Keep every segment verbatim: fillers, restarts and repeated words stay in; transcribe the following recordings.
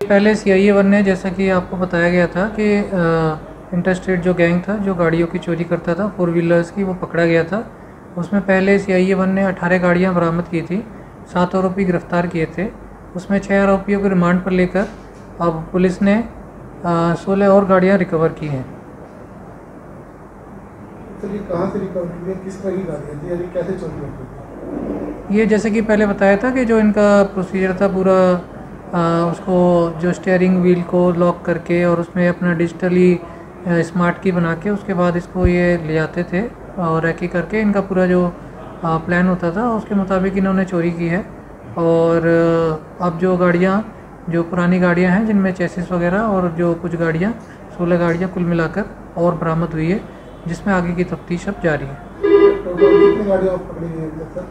पहले सी आई ए वन ने, जैसा कि आपको बताया गया था कि इंटरस्टेट जो गैंग था जो गाड़ियों की चोरी करता था फोर व्हीलर्स की, वो पकड़ा गया था। उसमें पहले सी आई ए वन ने अठारह गाड़ियां बरामद की थी, सात आरोपी गिरफ्तार किए थे। उसमें छः आरोपियों को रिमांड पर लेकर अब पुलिस ने सोलह और गाड़ियां रिकवर की हैं। तो ये कहाँ से रिकवर की है, किस तरह की गाड़ियाँ थी, यानी कैसे चोरी होती थी? ये जैसे कि पहले बताया था कि जो इनका प्रोसीजर था पूरा, आ, उसको जो स्टीयरिंग व्हील को लॉक करके और उसमें अपना डिजिटली स्मार्ट की बना के उसके बाद इसको ये ले जाते थे और रैकी करके इनका पूरा जो आ, प्लान होता था उसके मुताबिक इन्होंने चोरी की है। और अब जो गाड़ियाँ, जो पुरानी गाड़ियाँ हैं जिनमें चेसिस वगैरह और जो कुछ गाड़ियाँ, सोलह गाड़ियाँ कुल मिलाकर और बरामद हुई है, जिसमें आगे की तफ्तीश अब जारी है। टोटल कितनी गाड़ियाँ पकड़ी गई हैं सर?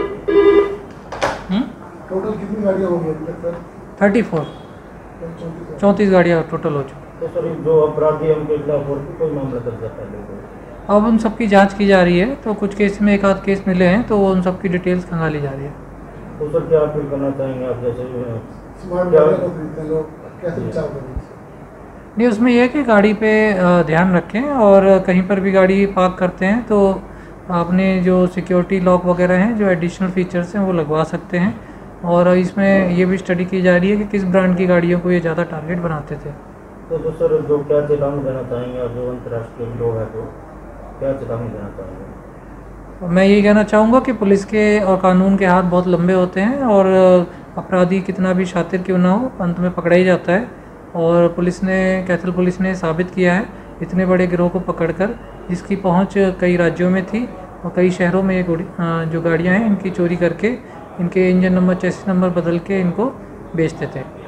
टोटल कितनी गाड़ियाँ हो गई अभी तक सर? थर्टी फोर चौंतीस गाड़ियाँ टोटल हो चुकी। तो सर जो अपराधी उनके खिलाफ और भी कोई मामला दर्ज है पहले? अब उन सबकी जांच की जा रही है, तो कुछ केस में एक आध केस मिले हैं तो उन सबकी डिटेल्स खंगाली जा रही है। तो सर क्या अपील करना चाहेंगे आप, जैसे स्मार्ट गाड़ियाँ को खरीदते हैं लोग, कैसे बचाव करेंगे? नहीं, उसमें यह है कि गाड़ी पे ध्यान रखें और कहीं पर भी गाड़ी पार्क करते हैं तो आपने जो सिक्योरिटी लॉक वगैरह हैं, जो एडिशनल फीचर्स हैं, वो लगवा सकते हैं। और इसमें ये भी स्टडी की जा रही है कि किस ब्रांड की गाड़ियों को ये ज़्यादा टारगेट बनाते थे। तो, तो सर जो क्या चेतावनी देना चाहेंगे आप, जो अंतर्राष्ट्रीय लोग हैं तो क्या चेतावनी देना चाहेंगे? मैं यही कहना चाहूँगा कि पुलिस के और कानून के हाथ बहुत लंबे होते हैं और अपराधी कितना भी शातिर क्यों ना हो, अंत में पकड़ा ही जाता है। और पुलिस ने, कैथल पुलिस ने साबित किया है इतने बड़े गिरोह को पकड़कर, जिसकी पहुंच कई राज्यों में थी और कई शहरों में ये जो गाड़ियां हैं इनकी चोरी करके इनके इंजन नंबर, चेसिस नंबर बदल के इनको बेचते थे।